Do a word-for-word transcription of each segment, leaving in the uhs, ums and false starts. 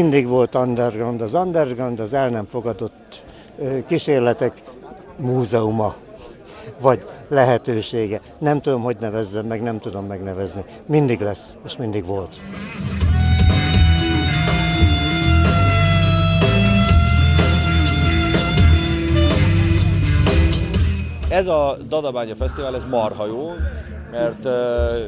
mindig volt underground. Az underground az el nem fogadott kísérletek múzeuma, vagy lehetősége. Nem tudom, hogy nevezzem meg, nem tudom megnevezni. Mindig lesz, és mindig volt. Ez a Dadabánya Fesztivál, ez marha jó, mert uh,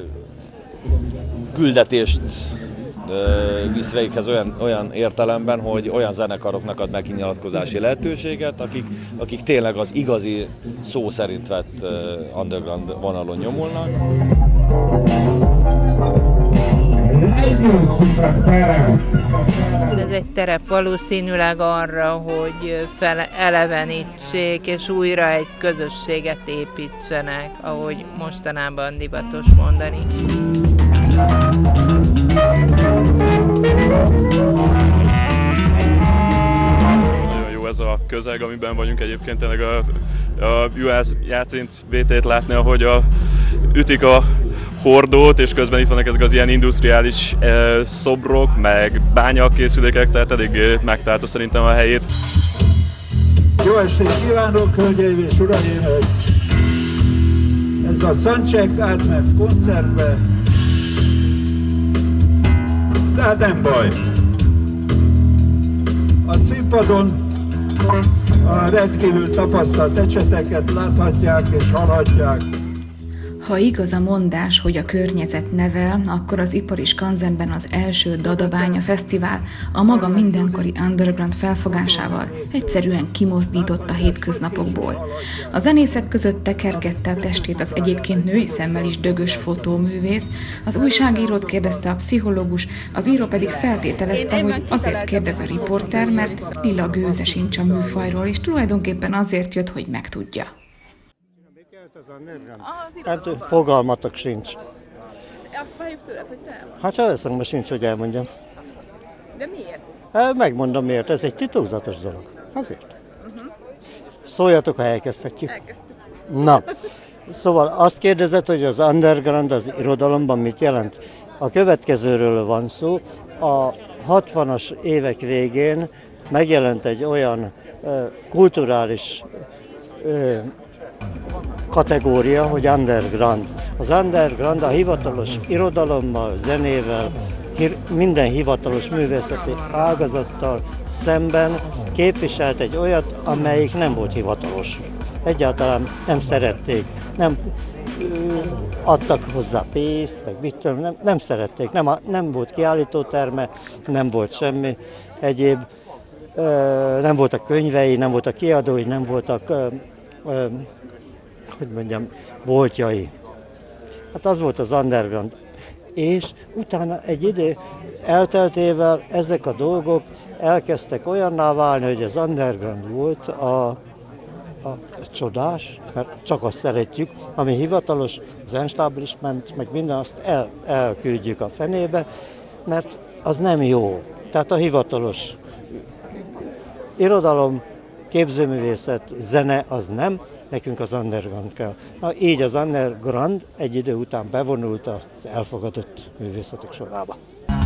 küldetést uh, visz véghez olyan, olyan értelemben, hogy olyan zenekaroknak ad meg kinyilatkozási lehetőséget, akik, akik tényleg az igazi, szó szerint vett uh, underground vonalon nyomulnak. Ez egy terep valószínűleg arra, hogy elevenítsék és újra egy közösséget építsenek, ahogy mostanában divatos mondani. Nagyon jó ez a közeg, amiben vagyunk egyébként, tényleg a, a u es Játszint vé té-t látni, ahogy a, ütik a hordót, és közben itt vannak ezek az ilyen industriális e, szobrok, meg bányakészülékek, tehát eléggé megtalálta szerintem a helyét. Jó estét kívánok, hölgyeim és uraim! Ez, ez a Soundcheck átment koncertbe, de hát nem baj. A színpadon a rendkívül tapasztalt ecseteket láthatják és hallhatják. Ha igaz a mondás, hogy a környezet nevel, akkor az ipari skanzenben az első Dadabánya Fesztivál a maga mindenkori underground felfogásával egyszerűen kimozdított a hétköznapokból. A zenészek között tekergette a testét az egyébként női szemmel is dögös fotóművész, az újságírót kérdezte a pszichológus, az író pedig feltételezte, hogy azért kérdez a riporter, mert lila gőze sincs a műfajról, és tulajdonképpen azért jött, hogy megtudja. Hát fogalmatok sincs. Azt várjuk tőled, hogy te? Hát ha eszembe sincs, hogy elmondjam. De miért? Hát, megmondom miért, ez egy titokzatos dolog. Azért. Uh-huh. Szóljatok, ha elkezdhetjük. Elkezdtük. Na, szóval azt kérdezed, hogy az underground az irodalomban mit jelent? A következőről van szó. A hatvanas évek végén megjelent egy olyan uh, kulturális uh, kategória, hogy underground. Az underground a hivatalos irodalommal, zenével, minden hivatalos művészeti ágazattal szemben képviselt egy olyat, amelyik nem volt hivatalos. Egyáltalán nem szerették, nem adtak hozzá pénzt, meg mit tudom, nem, nem szerették, nem, nem volt kiállítóterme, nem volt semmi egyéb, nem voltak könyvei, nem voltak kiadói, nem voltak hogy mondjam, boltjai. Hát az volt az underground. És utána egy idő elteltével ezek a dolgok elkezdtek olyanná válni, hogy az underground volt a, a csodás, mert csak azt szeretjük, ami hivatalos, az establishment, meg minden azt el, elküldjük a fenébe, mert az nem jó. Tehát a hivatalos irodalom, képzőművészet, zene az nem, nekünk az underground kell. Na, így az underground egy idő után bevonult az elfogadott művészetek sorába.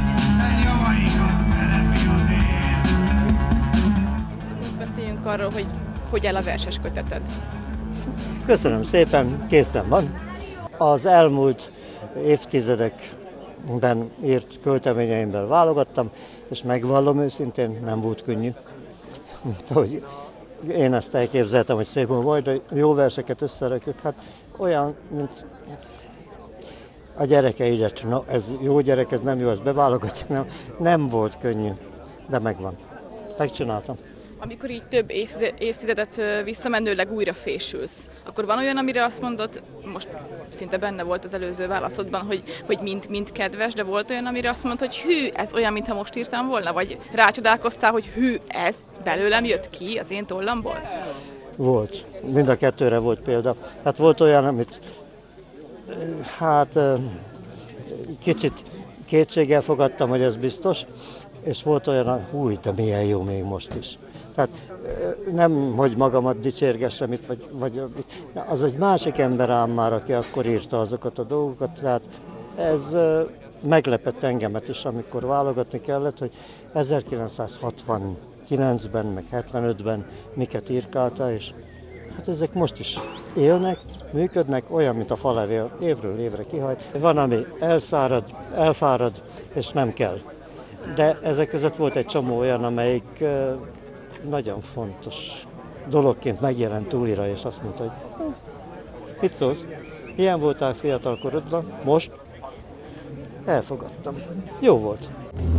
Beszéljünk arról, hogy hogy áll a verses köteted. Köszönöm szépen, készen van. Az elmúlt évtizedekben írt költeményeimből válogattam, és megvallom őszintén, nem volt könnyű. Hogy én ezt elképzeltem, hogy szép majd a jó verseket összerakjuk, hát olyan, mint a gyerekeidet. Na, ez jó gyerek, ez nem jó, ezt beválogatjuk. Nem, nem volt könnyű, de megvan. Megcsináltam. Amikor így több évtizedet visszamenőleg újra fésülsz, akkor van olyan, amire azt mondod, most szinte benne volt az előző válaszodban, hogy, hogy mind, mind kedves, de volt olyan, amire azt mondod, hogy hű, ez olyan, mintha most írtam volna? Vagy rácsodálkoztál, hogy hű, ez belőlem jött ki az én tollamból? Volt. Mind a kettőre volt példa. Hát volt olyan, amit hát kicsit kétséggel fogadtam, hogy ez biztos, és volt olyan, hogy de milyen jó még most is. Tehát nem, hogy magamat dicsérgessem itt, vagy, vagy az egy másik ember ám már, aki akkor írta azokat a dolgokat, tehát ez meglepett engemet is, amikor válogatni kellett, hogy ezerkilencszázhatvankilencben, meg hetvenötben miket írkálta, és hát ezek most is élnek, működnek, olyan, mint a falevél, évről évre kihagy. Van, ami elszárad, elfárad, és nem kell. De ezek között volt egy csomó olyan, amelyik nagyon fontos dologként megjelent újra, és azt mondta, hogy hm, mit szólsz? Ilyen voltál fiatal korodban, most elfogadtam. Jó volt.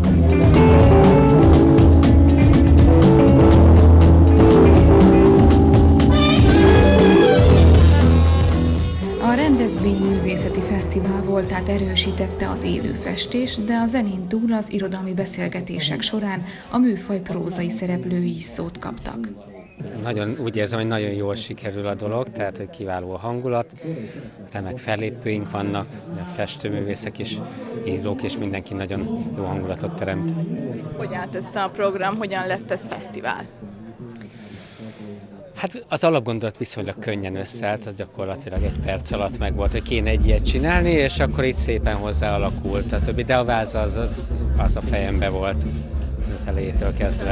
A rendezvényművészeti fesztivál voltát erősítette az élő festés, de a zenén túl az irodalmi beszélgetések során a műfaj prózai szereplői is szót kaptak. Nagyon, úgy érzem, hogy nagyon jól sikerül a dolog, tehát hogy kiváló a hangulat, remek fellépőink vannak, festőművészek is, írók is, mindenki nagyon jó hangulatot teremt. Hogy állt össze a program, hogyan lett ez fesztivál? Hát az alapgondolat viszonylag könnyen összeállt, az gyakorlatilag egy perc alatt meg volt, hogy kéne egy ilyet csinálni, és akkor így szépen hozzá alakult a többi, de a váz az, az, az a fejembe volt az elejétől kezdve.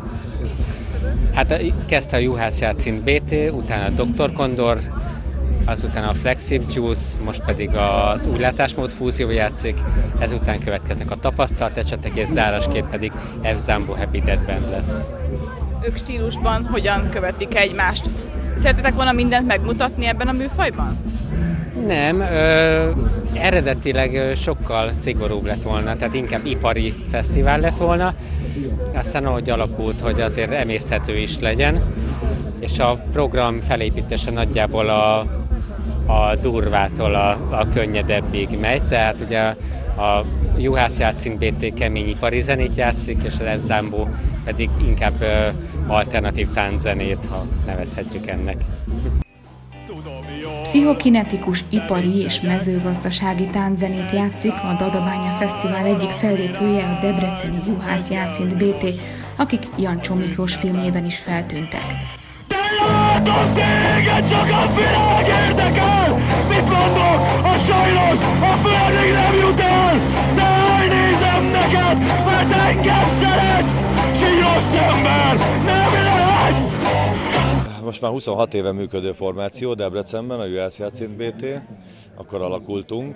Hát kezdte a Juhász Játszint bé té, utána a doktor Kondor, azután a Flexib Juice, most pedig az új látásmód fúzió játszik, ezután következnek a tapasztalt ecsetek, és zárásképp pedig F. Zambó Happy Dead Band lesz. Ők stílusban hogyan követik egymást? Szeretitek volna mindent megmutatni ebben a műfajban? Nem, ö, eredetileg sokkal szigorúbb lett volna, tehát inkább ipari fesztivál lett volna, aztán ahogy alakult, hogy azért emészhető is legyen, és a program felépítése nagyjából a, a durvától a, a könnyedebbig megy, tehát ugye a Juhász Játszint bé té kemény ipari zenét játszik, és az F. Zambó pedig inkább ö, alternatív tánczenét, ha nevezhetjük ennek. Pszichokinetikus, ipari és mezőgazdasági tánczenét játszik a Dadabánya Fesztivál egyik fellépője, a debreceni Juhász Játszint bé té, akik Jancsó Miklós filmjében is feltűntek. Látom téged, csak a világ érdekel! Mit mondok? A sajnos a földig nem jut el! De elnézem neked, mert engem szeret! S így rossz ember nem lehetsz! Most már huszonhat éve működő formáció Debrecenben, a Juhász Játszint bé té, akkor alakultunk.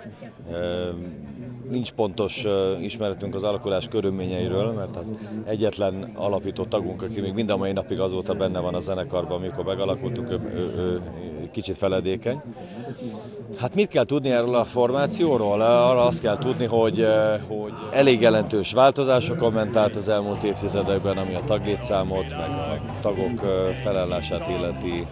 Nincs pontos ismeretünk az alakulás körülményeiről, mert egyetlen alapító tagunk, aki még mind a mai napig azóta benne van a zenekarban, amikor megalakultunk, ő, ő, ő kicsit feledékeny. Hát mit kell tudni erről a formációról? Arra azt kell tudni, hogy, hogy elég jelentős változásokon ment át az elmúlt évtizedekben, ami a taglétszámot, meg a tagok felállását illeti.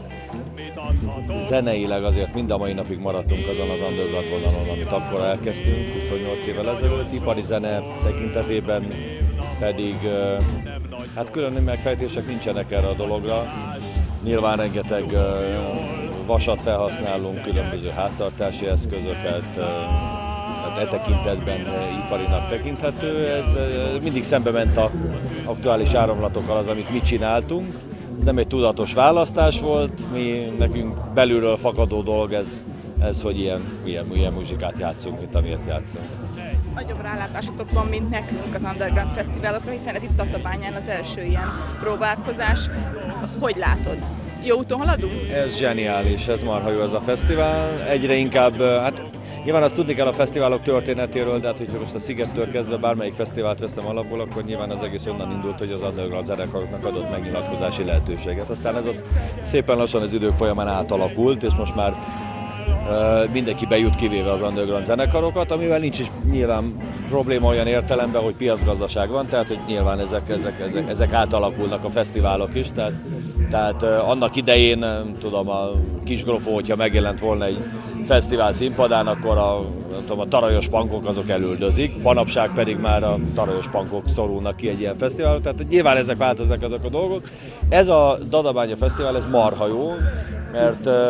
Zeneileg azért mind a mai napig maradtunk azon az underground vonalon, amit akkor elkezdtünk huszonnyolc évvel ezelőtt. Ipari zene tekintetében pedig hát külön megfejtések nincsenek erre a dologra. Nyilván rengeteg vasat felhasználunk, különböző háztartási eszközöket, hát e tekintetben iparinak tekinthető. Ez mindig szembe ment az aktuális áramlatokkal az, amit mi csináltunk. Nem egy tudatos választás volt, mi nekünk belülről fakadó dolog ez, ez hogy ilyen, ilyen, ilyen muzsikát játszunk, mint amilyet játszunk. Nagyobb rálátásotok van, mint nekünk az Underground Fesztiválokra, hiszen ez itt Tatabányán az első ilyen próbálkozás. Hogy látod? Jó úton haladunk? Ez zseniális, ez marha jó ez a fesztivál. Egyre inkább, hát nyilván azt tudni kell a fesztiválok történetéről, de hát hogyha most a Szigettől kezdve bármelyik fesztivált vesztem alapból, akkor nyilván az egész onnan indult, hogy az underground zenekaroknak adott megnyilatkozási lehetőséget. Aztán ez az szépen lassan az idők folyamán átalakult, és most már uh, mindenki bejut, kivéve az underground zenekarokat, amivel nincs is nyilván probléma olyan értelemben, hogy piacgazdaság van, tehát hogy nyilván ezek, ezek, ezek, ezek átalakulnak a fesztiválok is, tehát, tehát uh, annak idején, nem tudom, a Kisgrofó, hogyha megjelent volna egy fesztivál színpadán, akkor a, tudom, a tarajos punkok azok elüldözik, manapság pedig már a tarajos punkok szorulnak ki egy ilyen fesztiválon, tehát nyilván ezek változnak ezek a dolgok. Ez a Dadabánya Fesztivál, ez marha jó, mert uh,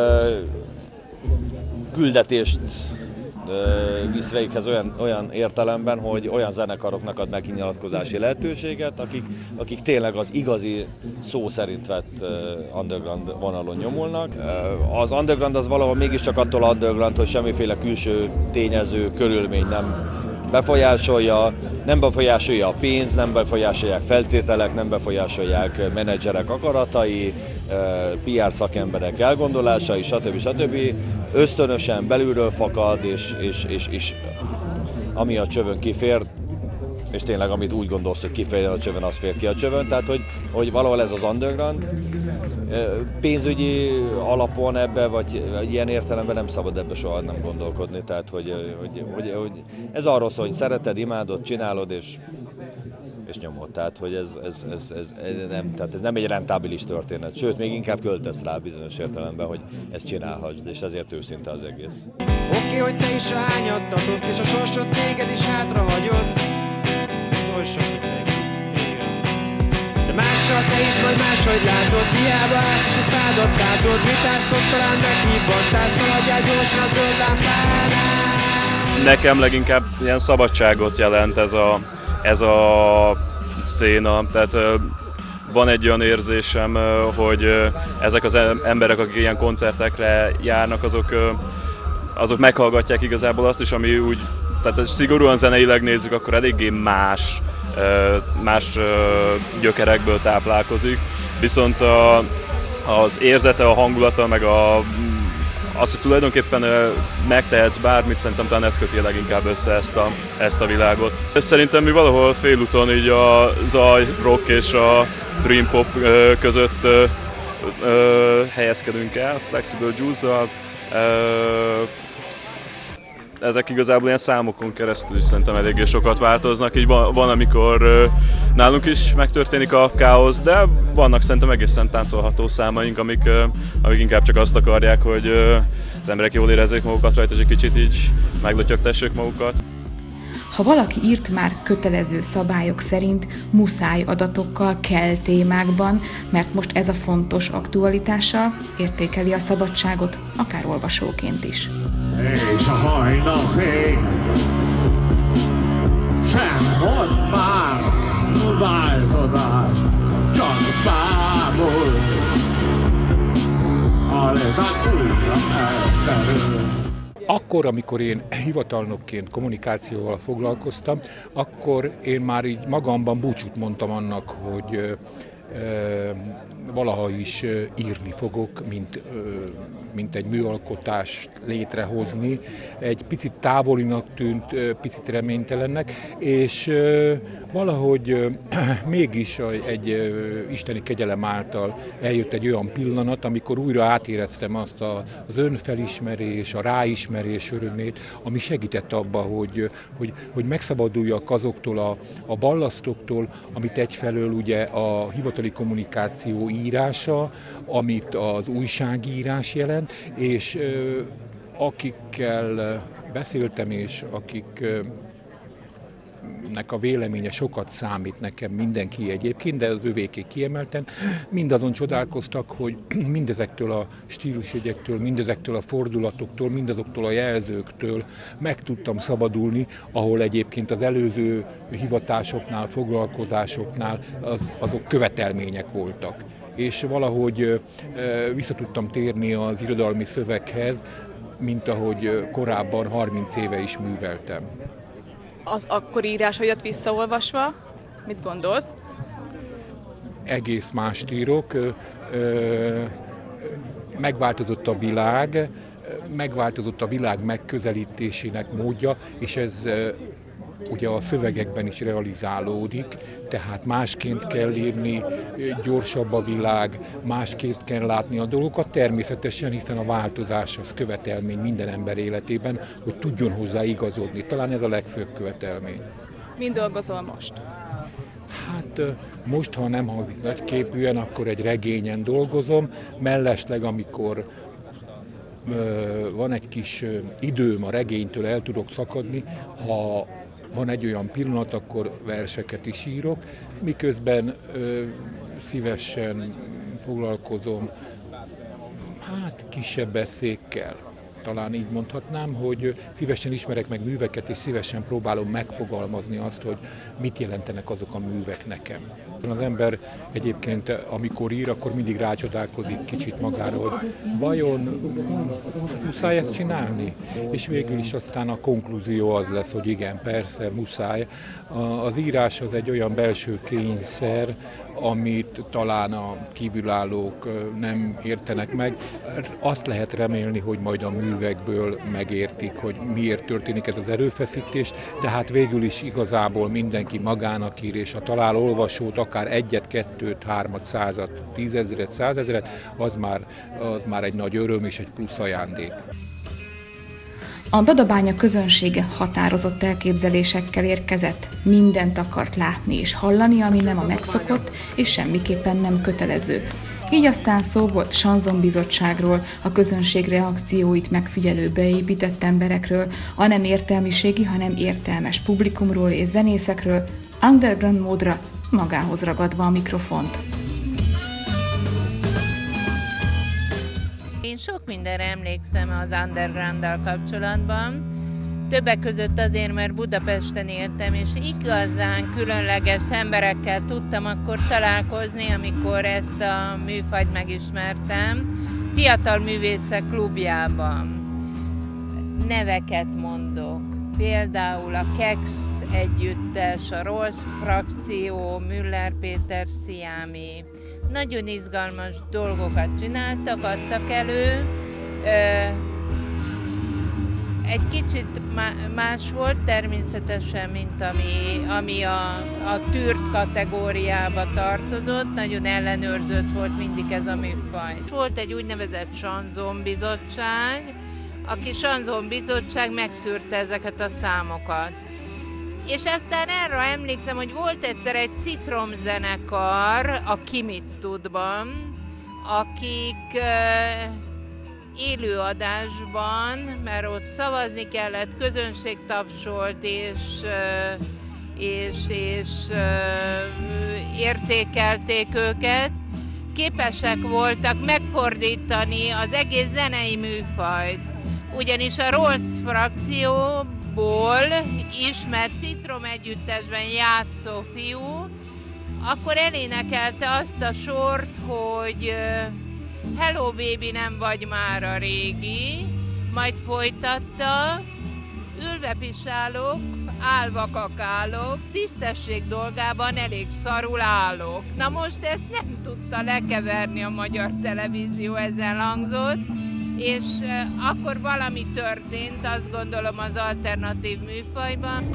küldetést visz véghez olyan, olyan értelemben, hogy olyan zenekaroknak ad meg kinyilatkozási lehetőséget, akik, akik tényleg az igazi szó szerint vett underground vonalon nyomulnak. Az underground az valahol mégiscsak attól underground, hogy semmiféle külső tényező, körülmény nem befolyásolja, nem befolyásolja a pénz, nem befolyásolják feltételek, nem befolyásolják menedzserek akaratai, pé er szakemberek elgondolásai, stb. stb. Ösztönösen belülről fakad, és, és, és, és ami a csövön kifér, és tényleg amit úgy gondolsz, hogy kiférjen a csövön, az fér ki a csövön, tehát hogy, hogy valahol ez az underground. Pénzügyi alapon ebbe, vagy ilyen értelemben nem szabad ebbe soha nem gondolkodni, tehát hogy, hogy, hogy, hogy ez arról szól, hogy szereted, imádod, csinálod, és, és nyomod, tehát hogy ez, ez, ez, ez, nem, tehát ez nem egy rentábilis történet, sőt, még inkább költesz rá bizonyos értelemben, hogy ezt csinálhassd, és ezért őszinte az egész. Oké, okay, hogy te is a hányadtatott, és a sorsod téged is hátrahagyott. Oly sok mindenkit, igen. De mással te is majd máshogy látod, hiába át is a szádat látod. Mit átszok, talán meghívantál, szaladjál gyorsan a zöld lámpánál. Nekem leginkább ilyen szabadságot jelent ez a, ez a széna, tehát van egy olyan érzésem, hogy ezek az emberek, akik ilyen koncertekre járnak, azok, azok meghallgatják igazából azt is, ami úgy, tehát szigorúan zeneileg nézzük, akkor eléggé más, más gyökerekből táplálkozik, viszont a, az érzete, a hangulata, meg a, az, hogy tulajdonképpen megtehetsz bármit, szerintem talán ez köti leginkább össze ezt a, ezt a világot. Szerintem mi valahol félúton így a zaj, rock és a dream pop között helyezkedünk el, Flexible Juice-zal. Ezek igazából ilyen számokon keresztül is szerintem eléggé sokat változnak, így van, van amikor uh, nálunk is megtörténik a káosz, de vannak szerintem egészen táncolható számaink, amik, uh, amik inkább csak azt akarják, hogy uh, az emberek jól érezzék magukat rajta, és egy kicsit így meglötyögtessék magukat. Ha valaki írt már kötelező szabályok szerint, muszáj adatokkal, kell témákban, mert most ez a fontos aktualitása, értékeli a szabadságot, akár olvasóként is. És a hajnal fény sem hoz már változást, csak bámul, alétán újra elterül. Akkor, amikor én hivatalnokként kommunikációval foglalkoztam, akkor én már így magamban búcsút mondtam annak, hogy ö, ö, valaha is írni fogok, mint, ö, mint egy műalkotást létrehozni. Egy picit távolinak tűnt, ö, picit reménytelennek, és ö, valahogy ö, mégis egy ö, isteni kegyelem által eljött egy olyan pillanat, amikor újra átéreztem azt a, az önfelismerés, a ráismerés örömét, ami segített abba, hogy, hogy, hogy megszabaduljak azoktól a, a ballasztoktól, amit egyfelől ugye a hivatali kommunikáció írása, amit az újságírás jelent, és ö, akikkel beszéltem, és akik nek a véleménye sokat számít nekem, mindenki egyébként, de az övéké kiemelten, mindazon csodálkoztak, hogy mindezektől a stílusjegyektől, mindezektől a fordulatoktól, mindazoktól a jelzőktől meg tudtam szabadulni, ahol egyébként az előző hivatásoknál, foglalkozásoknál az, azok követelmények voltak. És valahogy vissza tudtam térni az irodalmi szöveghez, mint ahogy korábban harminc éve is műveltem. Az akkori írásaidat visszaolvasva, mit gondolsz? Egész mást írok, megváltozott a világ, megváltozott a világ megközelítésének módja, és ez ugye a szövegekben is realizálódik, tehát másként kell írni, gyorsabb a világ, másként kell látni a dolgokat, természetesen, hiszen a változás az követelmény minden ember életében, hogy tudjon hozzá igazodni. Talán ez a legfőbb követelmény. Mind dolgozol most? Hát most, ha nem hangzik nagyképűen, akkor egy regényen dolgozom, mellesleg, amikor van egy kis időm a regénytől, el tudok szakadni, ha van egy olyan pillanat, akkor verseket is írok, miközben ö, szívesen foglalkozom hát kisebb eszékkel. Talán így mondhatnám, hogy szívesen ismerek meg műveket, és szívesen próbálom megfogalmazni azt, hogy mit jelentenek azok a művek nekem. Az ember egyébként, amikor ír, akkor mindig rácsodálkozik kicsit magára, hogy vajon muszáj ezt csinálni? És végül is aztán a konklúzió az lesz, hogy igen, persze, muszáj. Az írás az egy olyan belső kényszer, amit talán a kívülállók nem értenek meg. Azt lehet remélni, hogy majd a művekből megértik, hogy miért történik ez az erőfeszítés, de hát végül is igazából mindenki magának ír, és ha talál olvasót, akár egyet, kettőt, hármat, százat, tízezret, százezret, az már, az már egy nagy öröm és egy plusz ajándék. A Dadabánya közönsége határozott elképzelésekkel érkezett, mindent akart látni és hallani, ami nem a megszokott, és semmiképpen nem kötelező. Így aztán szó volt Sanzonbizottságról, a közönség reakcióit megfigyelő beépített emberekről, a nem értelmiségi, hanem értelmes publikumról és zenészekről, underground módra magához ragadva a mikrofont. Én sok mindenre emlékszem az undergrounddal kapcsolatban, többek között azért, mert Budapesten éltem, és igazán különleges emberekkel tudtam akkor találkozni, amikor ezt a műfajt megismertem, Fiatal Művészek Klubjában. Neveket mondok, például a Kex együttes, a Rolls frakció, Müller Péter Sziámi. Nagyon izgalmas dolgokat csináltak, adtak elő. Egy kicsit más volt természetesen, mint ami, ami a, a tűrt kategóriába tartozott. Nagyon ellenőrzött volt mindig ez a műfaj. Volt egy úgynevezett Sanzonbizottság, aki Sanzonbizottság megszűrte ezeket a számokat. És aztán erre emlékszem, hogy volt egyszer egy citromzenekar a Ki mit tudban, akik uh, élőadásban, mert ott szavazni kellett, közönség tapsolt és, uh, és, és uh, értékelték őket, képesek voltak megfordítani az egész zenei műfajt. Ugyanis a Rolls frakció ból ismert Citrom együttesben játszó fiú, akkor elénekelte azt a sort, hogy Hello baby, nem vagy már a régi, majd folytatta, ülve pisálok, állva kakálok, tisztesség dolgában elég szarul állok. Na most ezt nem tudta lekeverni a magyar televízió, ezen hangzott, és akkor valami történt, azt gondolom, az alternatív műfajban.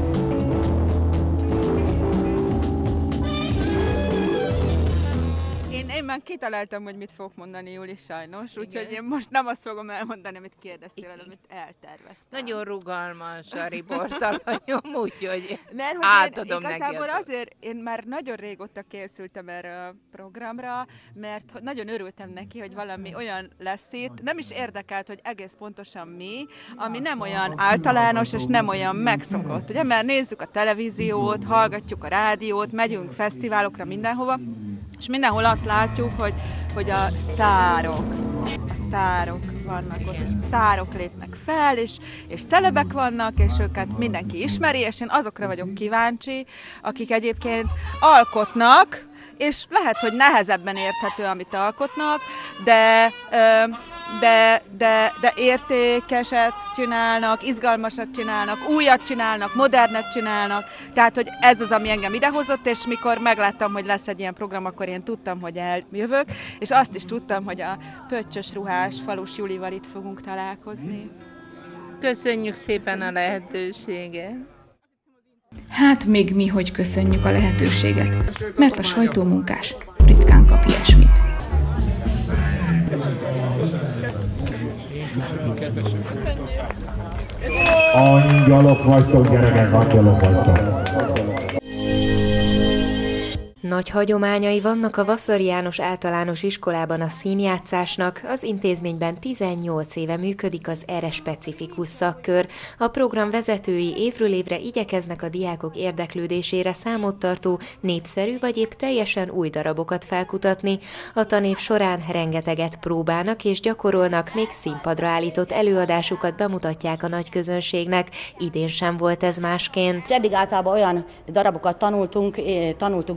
Én, én már kitaláltam, hogy mit fogok mondani, Júli, sajnos, úgyhogy én most nem azt fogom elmondani, amit kérdeztél, amit elterveztem. Nagyon rugalmas a riportalanyom, úgyhogy Mert, átadom neki. Igazából azért én már nagyon régóta készültem erre a programra, mert nagyon örültem neki, hogy valami olyan lesz itt. Nem is érdekelt, hogy egész pontosan mi, ami nem olyan általános és nem olyan megszokott. Ugye, mert nézzük a televíziót, hallgatjuk a rádiót, megyünk fesztiválokra mindenhova, és mindenhol azt látjuk, hogy, hogy a sztárok, a sztárok vannak ott, sztárok lépnek fel, és, és celebek vannak, és őket mindenki ismeri, és én azokra vagyok kíváncsi, akik egyébként alkotnak, és lehet, hogy nehezebben érthető, amit alkotnak, de, de, de, de értékeset csinálnak, izgalmasat csinálnak, újat csinálnak, modernet csinálnak, tehát, hogy ez az, ami engem idehozott, és mikor megláttam, hogy lesz egy ilyen program, akkor én tudtam, hogy eljövök, és azt is tudtam, hogy a pöttyös ruhás Falus Julival itt fogunk találkozni. Köszönjük szépen a lehetőséget! Hát még mi, hogy köszönjük a lehetőséget, mert a sajtómunkás ritkán kap ilyesmit. Angyalok vagytok, gyerekek, angyalok vagytok. Nagy hagyományai vannak a Vaszary János Általános Iskolában a színjátszásnak, az intézményben tizennyolc éve működik az erre specifikus szakkör. A program vezetői évről évre igyekeznek a diákok érdeklődésére számot tartó, népszerű vagy épp teljesen új darabokat felkutatni. A tanév során rengeteget próbálnak és gyakorolnak, még színpadra állított előadásukat bemutatják a nagy közönségnek. Idén sem volt ez másként. Eddig általában olyan darabokat tanultunk, tanultunk be a gyerekek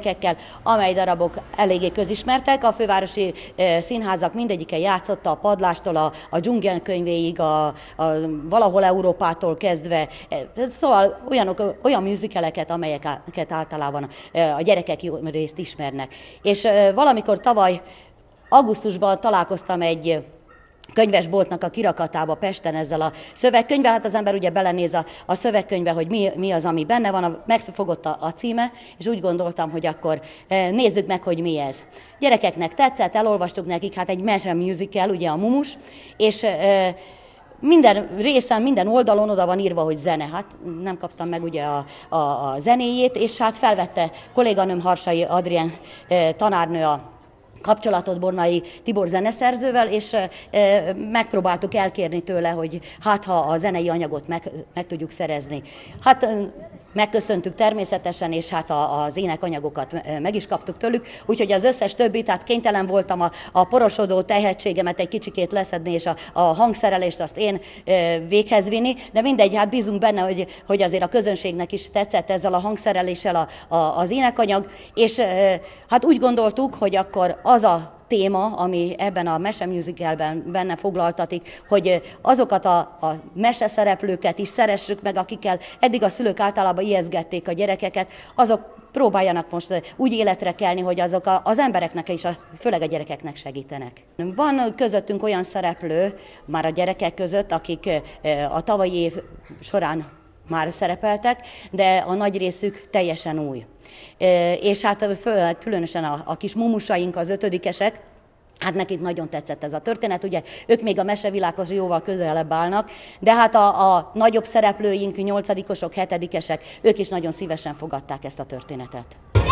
gyerekekkel, amely darabok eléggé közismertek. A fővárosi színházak mindegyike játszotta a Padlástól, a, a dzsungelkönyvéig, a, a Valahol Európától kezdve, szóval olyanok, olyan musicaleket, amelyeket általában a gyerekek jó részt ismernek. És valamikor tavaly augusztusban találkoztam egy könyvesboltnak a kirakatába Pesten ezzel a szövegkönyvvel. Hát az ember ugye belenéz a, a szövegkönyvbe, hogy mi, mi az, ami benne van, a, megfogott a, a címe, és úgy gondoltam, hogy akkor e, nézzük meg, hogy mi ez. Gyerekeknek tetszett, elolvastuk nekik, hát egy mese musical, ugye a Mumus, és e, minden részen, minden oldalon oda van írva, hogy zene. Hát nem kaptam meg ugye a, a, a zenéjét, és hát felvette kolléganőm Harsai Adrien e, tanárnő a kapcsolatot Bornai Tibor zeneszerzővel, és e, megpróbáltuk elkérni tőle, hogy hát ha a zenei anyagot meg, meg tudjuk szerezni. Hát megköszöntük természetesen, és hát a, az énekanyagokat meg is kaptuk tőlük, úgyhogy az összes többi, tehát kénytelen voltam a, a porosodó tehetségemet egy kicsikét leszedni, és a, a hangszerelést azt én e, véghez vinni, de mindegy, hát bízunk benne, hogy, hogy azért a közönségnek is tetszett ezzel a hangszereléssel a, a, az énekanyag, és e, hát úgy gondoltuk, hogy akkor az a téma, ami ebben a mese musicalben benne foglaltatik, hogy azokat a, a mese szereplőket is szeressük meg, akikkel eddig a szülők általában ijeszgették a gyerekeket, azok próbáljanak most úgy életre kelni, hogy azok a, az embereknek és a, főleg a gyerekeknek segítenek. Van közöttünk olyan szereplő, már a gyerekek között, akik a tavalyi év során már szerepeltek, de a nagy részük teljesen új. És hát főleg, különösen a, a kis mumusaink, az ötödikesek, hát nekik nagyon tetszett ez a történet, ugye ők még a mesevilághoz jóval közelebb állnak, de hát a, a nagyobb szereplőink, nyolcadikosok, hetedikesek, ők is nagyon szívesen fogadták ezt a történetet.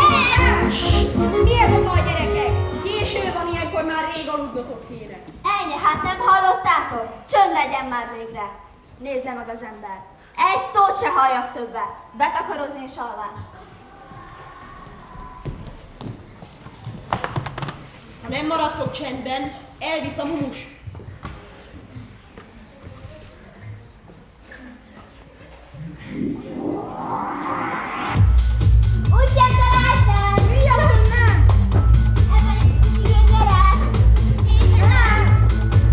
Mi ez az a gyerekek? Késő van, ilyenkor már rég aludnotok kéne. Ennyi, hát nem hallottátok? Csönd legyen már végre. Nézze meg az ember. Egy szót se halljak többet. Betakarozni és alvás. Ha nem maradtok csendben, elvisz a mumus. Úgy sem találtál! Vigyázol, nem! Ebben igen, gyere! Én nem!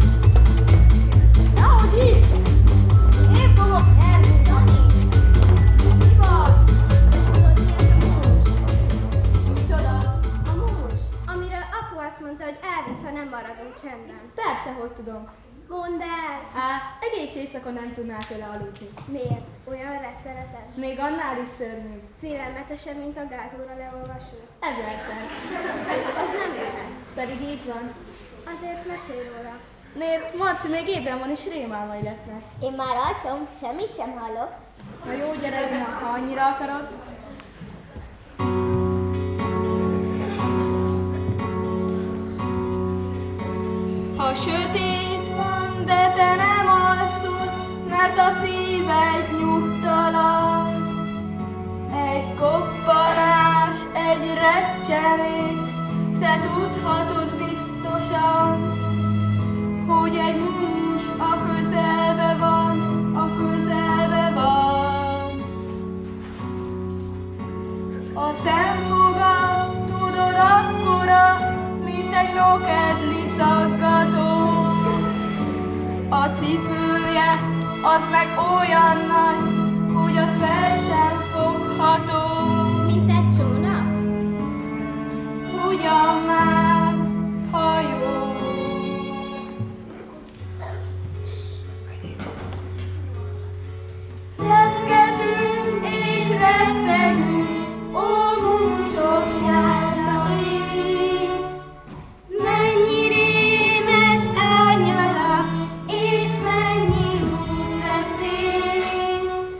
Nahogy is! Én fogok nyerni, Dani! Mi van? Te tudod, mi ez a mumus? Micsoda? A mumus, amiről apu azt mondta, hogy elvisz, ha nem maradunk csendben. Persze, hogy tudom. Mondd el! Á, egész éjszaka nem tudnál tőle aludni. Miért? Olyan rettenetes? Még annál is szörnyűbb. Félelmetesebb, mint a gázóra leolvasó? Ezerszer. Az nem lehet. Pedig így van. Azért mesélj róla. Nézd, Marci még ébren van és rémálmai lesznek. Én már alszom, semmit sem hallok. Na jó, gyere, Lina, ha annyira akarod. Ha sötét van, de te nem alszol, mert a szíved nyugtalan. Egy koppanás, egy recsenés, te tudhatod biztosan, hogy egy mumus a közelbe van, a közelbe van. A szemfoga, tudod, akkora, mint egy nokedli szaggató. A cipője, az meg olyan nagy, hogy az fel sem fogható. Mint egy csónak? Ugyan már hajó. Reszketünk és rettegünk, ó mumusok nyárai. Mennyi rémes árnyalak, és mennyi útveszély.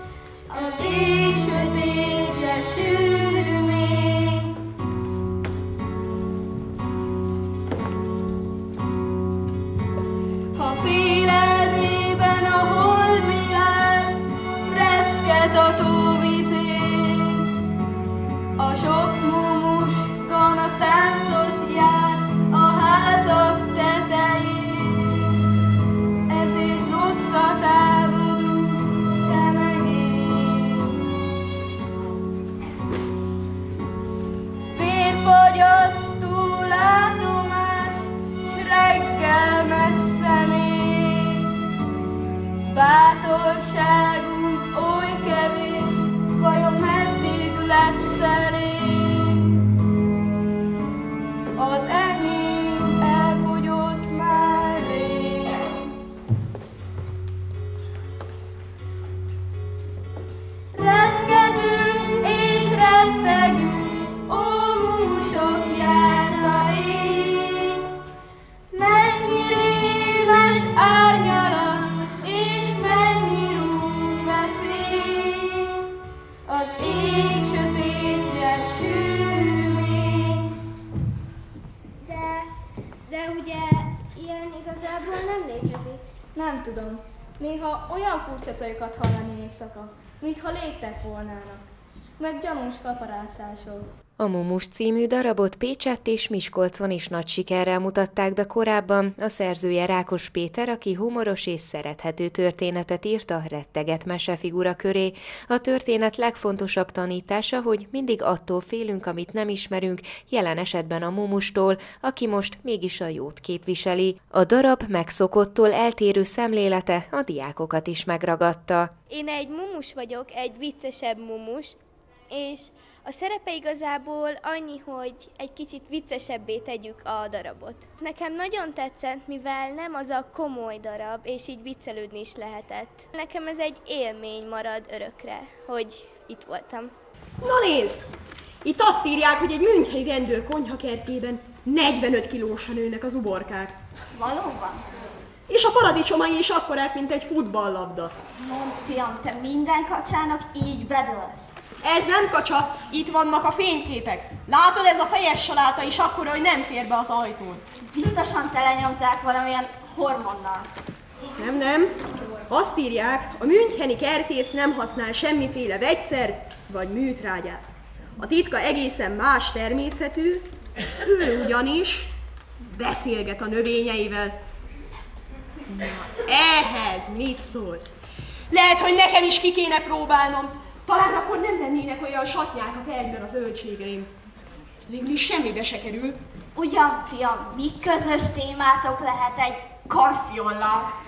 De ugye ilyen igazából nem létezik. Nem tudom. Néha olyan furcsa zajokat hallani éjszaka, mintha léptek volnának. Meg gyanús kaparászások. A Mumus című darabot Pécsett és Miskolcon is nagy sikerrel mutatták be korábban. A szerzője Rákos Péter, aki humoros és szerethető történetet írt a retteget mesefigura köré. A történet legfontosabb tanítása, hogy mindig attól félünk, amit nem ismerünk, jelen esetben a Mumustól, aki most mégis a jót képviseli. A darab megszokottól eltérő szemlélete a diákokat is megragadta. Én egy mumus vagyok, egy viccesebb mumus, és a szerepe igazából annyi, hogy egy kicsit viccesebbé tegyük a darabot. Nekem nagyon tetszett, mivel nem az a komoly darab, és így viccelődni is lehetett. Nekem ez egy élmény marad örökre, hogy itt voltam. Na nézd! Itt azt írják, hogy egy müncheni rendőr konyhakertjében negyvenöt kilósan nőnek az uborkák. Valóban? És a paradicsomai is akkorák, mint egy futballlabda. Mondd, fiam, te minden kacsának így bedölsz. Ez nem kacsa, itt vannak a fényképek. Látod, ez a fejes saláta is akkora, hogy nem fér be az ajtón. Biztosan telenyomták valamilyen hormonnal. Nem, nem. Azt írják, a müncheni kertész nem használ semmiféle vegyszert vagy műtrágyát. A titka egészen más természetű, ő ugyanis beszélget a növényeivel. Na, ehhez mit szólsz? Lehet, hogy nekem is ki kéne próbálnom. Talán akkor nem lennének olyan satnyák a kertben az zöldségeim. Végül is semmibe se kerül. Ugyan, fiam, mi közös témátok lehet egy karfiollal?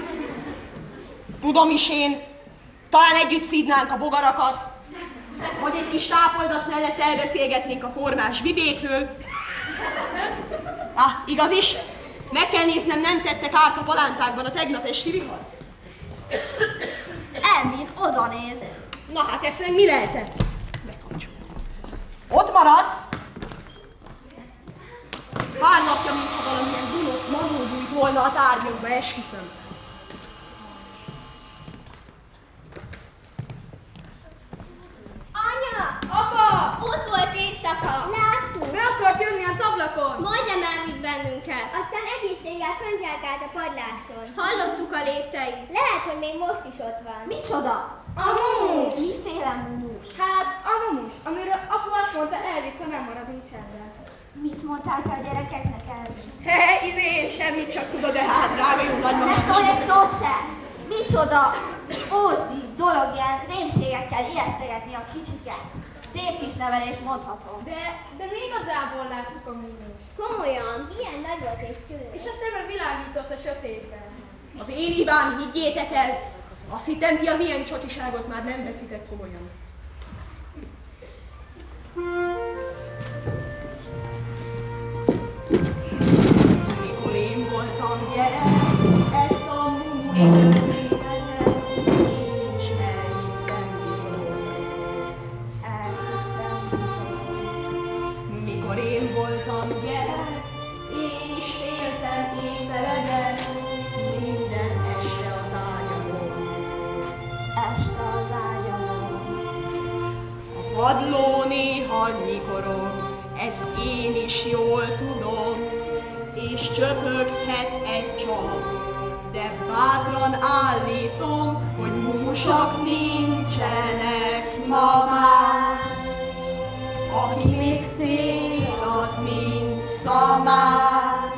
Tudom is én. Talán együtt szídnánk a bogarakat. Vagy egy kis tápoldat mellett elbeszélgetnénk a formás bibékről. Ah, igaz is. Meg kell néznem, nem tettek árt a palántákban a tegnap esti vihar. Elmin, oda néz. Na hát ezt meg mi lehetett? Bekapcsolom. Ott maradsz? Pár napja, mintha valamilyen gonosz manó bújt volna a tárgyakba, esküszöm. Anya! Apa! Ott volt éjszaka! Láttuk! Be akart jönni az ablakon! Majdnem elvitt bennünket! Aztán egész éjjel föntjárt a padláson. Hallottuk a lépteit! Lehet, hogy még most is ott van. Micsoda? A mumus! Miféle mumus? Hát, a mumus, amiről apu azt mondta, elvisz, ha nem maradunk csendben. Mit mondtál te a gyerekeknek ez? He, izé, semmit csak tudod, de hát, drága jó nagymama. Ne szólj egy szót sem! Micsoda? Ósdi dolog ilyen rémségekkel ijesztegetni a kicsiket. Szép kis nevelés, mondhatom. De, de mi igazából láttuk a mumus. Komolyan, ilyen nagy volt és külön. És a szeme világított a sötétben. Az én Iván, higgyétek el, azt hittem, ti az ilyen csacsiságot már nem veszitek komolyan. Mikor én voltam gyerek, ezt a mumus történetet, én is elhittem bizony. Elhittem bizony. Mikor én voltam gyerek, én is féltem ételedett, minden este az ágyamon. Este az ágyamon. A padló néha nyikorog, ezt én is jól tudom, és csöpöghet egy csap, de bátran állítom, hogy mumusok nincsenek ma már. Aki még fél, az mind szamár.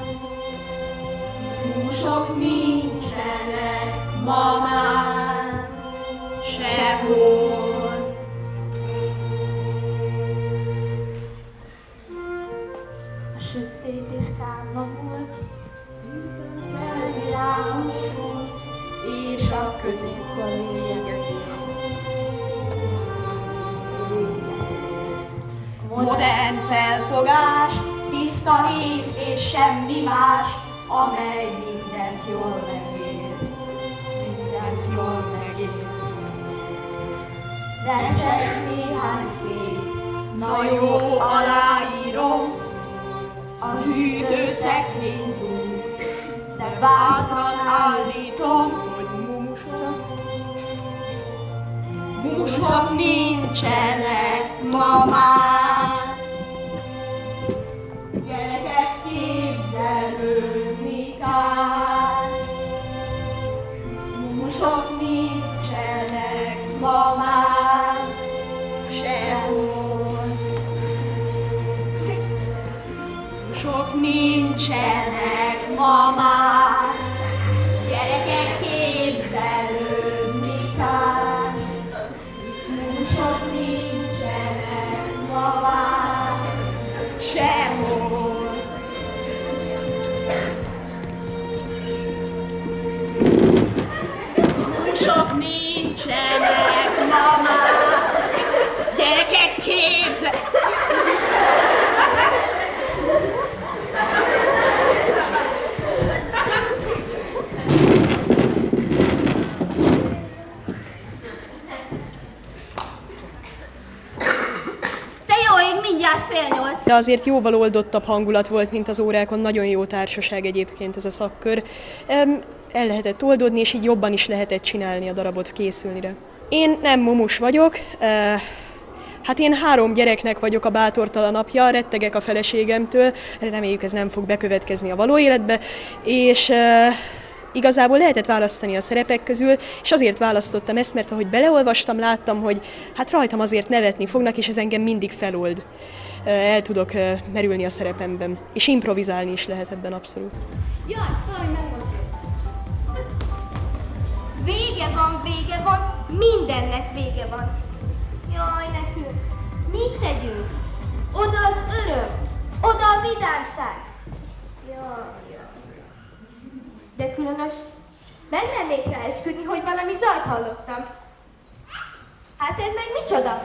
Mumusok nincsenek ma már sehol. A sötét és kárva volt, világos volt, és a középkor véget ért. Modern felfogás, tiszta ész és semmi más, amely mindent jól megér. Mindent jól megér. De csak néhány szép, na jó, aláírom, a hűtőszekrény zúg, de bátran állítom, hogy mumusok, mumusok nincsenek ma már. Gyerekek, képzelő nincsenek ma már, gyerekek képzelődni kár. Izmusok nincsenek ma már, sehol. Izmusok nincsenek ma már, gyerekek képzel... Mindjárt fél nyolc. De azért jóval oldottabb hangulat volt, mint az órákon, nagyon jó társaság egyébként ez a szakkör. El lehetett oldódni, és így jobban is lehetett csinálni a darabot, készülni rá. Én nem mumus vagyok, hát én három gyereknek vagyok a bátortalan apja, rettegek a feleségemtől, reméljük ez nem fog bekövetkezni a való életbe, és igazából lehetett választani a szerepek közül, és azért választottam ezt, mert ahogy beleolvastam, láttam, hogy hát rajtam azért nevetni fognak, és ez engem mindig felold. El tudok merülni a szerepemben, és improvizálni is lehet ebben abszolút. Jaj, valami megmondom. Vége van, vége van, mindennek vége van. Jaj, nekünk, mit tegyünk? Oda az öröm, oda a vidámság. Jaj, jaj. De különös, megmennék rá esküdni, hogy valami zajt hallottam. Hát ez meg micsoda?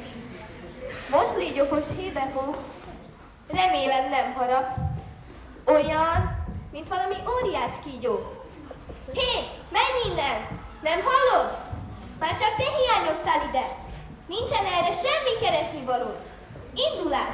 Most légy okos, hébehó. Remélem nem harap. Olyan, mint valami óriás kígyó. Hé, menj innen! Nem hallod? Már csak te hiányoztál ide. Nincsen erre semmi keresni való. Indulás!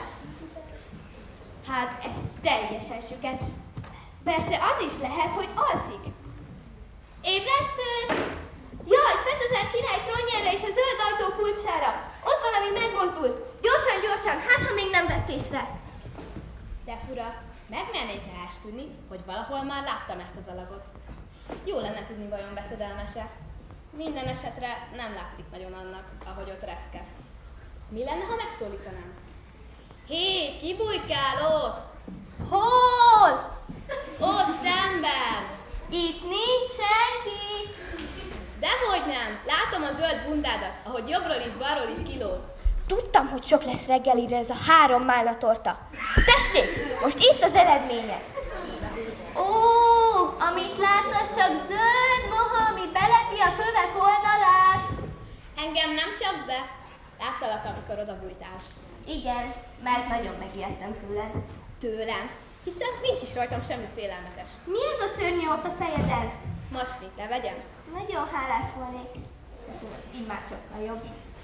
Hát ez teljesen süket. Persze az is lehet, hogy alszik. Ébresztő! Jaj, Svetozár király trónjára és a zöld ajtó kulcsára. Ott valami megmozdult. Gyorsan, gyorsan, hát ha még nem vett észre. De fura, megmernék rá esküdni, hogy valahol már láttam ezt az alagot. Jó lenne tudni, vajon veszedelmese. Minden esetre nem látszik nagyon annak, ahogy ott reszket. Mi lenne, ha megszólítanám? Hé, ki bujkál ott? Hol? Ott szemben! Itt nincs senki! Dehogy nem! Látom a zöld bundádat, ahogy jobbról is, balról is kilóg. Tudtam, hogy sok lesz reggelire ez a három málna torta. Tessék, most itt az eredménye. Ó, amit látsz, az csak zöld moha, ami belepi a kövek oldalát. Engem nem csapsz be? Láttalak, amikor odabújtál. Igen, mert nagyon megijedtem tőled. Tőlem? Hiszen nincs is rajtam semmi félelmetes. Mi ez a szörnyű ott a fejeden? Mosni, levegyem? Nagyon hálás volnék. Köszönöm, így már sokkal jobb.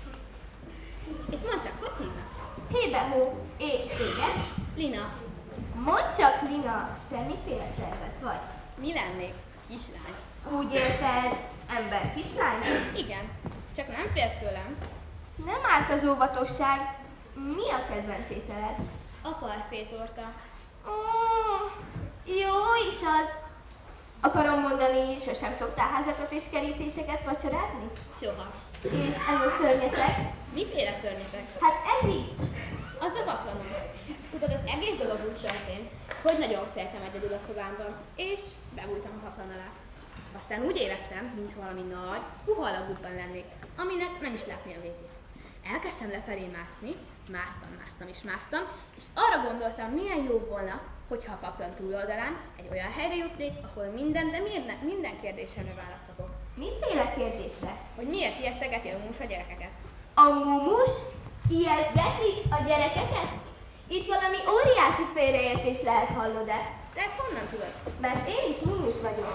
És mondd csak, hogy hívnak? Hébehó, és téged? Lina. Mondd csak, Lina, te miféle szerzet vagy? Mi lennék? Kislány. Úgy érted, ember kislány? Igen, csak nem félsz tőlem. Nem árt az óvatosság. Mi a kedvenc ételed? Apalfétorta. Mm, jó is az. Akarom mondani, sosem szoktál házakat és kerítéseket vacsorázni? Soha. És ez a szörnyetek? Miféle szörnyetek? Hát ez itt. Az a vaklanom. Tudod, az egész dolog úgy történt, hogy nagyon féltem egyedül a szobámban, és bebújtam a paplan alá. Aztán úgy éreztem, mintha valami nagy, puha alagútban lennék, aminek nem is látni a végét. Elkezdtem lefelé mászni, másztam, másztam és másztam, és arra gondoltam, milyen jó volna, hogyha a paplan túloldalán egy olyan helyre jutnék, ahol minden, de minden, minden kérdésemre választhatok. Miféle kérdésre? Hogy miért ijesztegeti a mumus a gyerekeket? A mumus? Ijesztgetik a gyerekeket? Itt valami óriási félreértés lehet, hallod-e? De ezt honnan tudod? Mert én is mumus vagyok.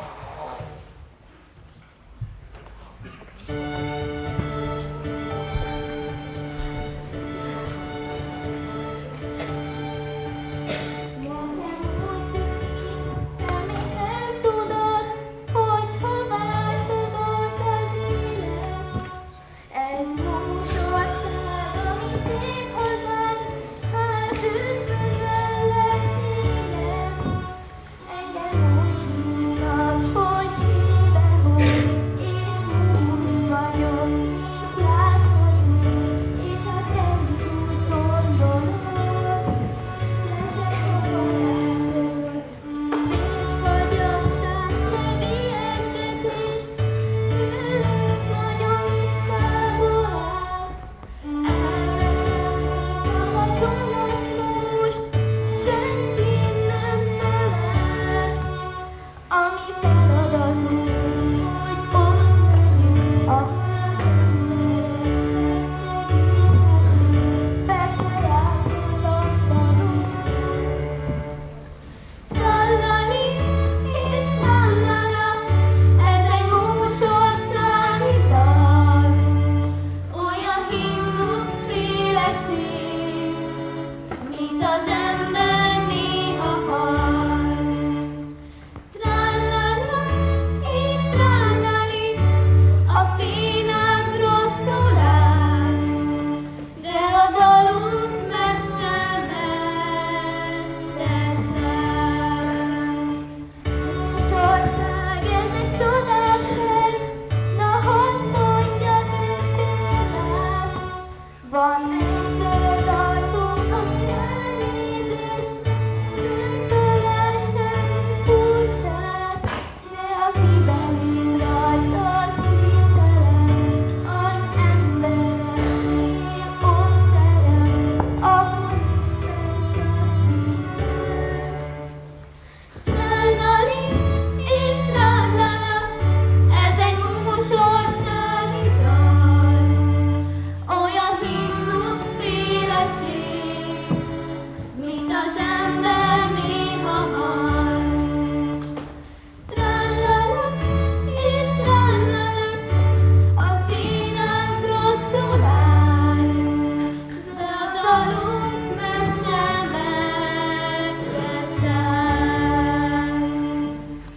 Hogy híve, hogy és mumus vagyok.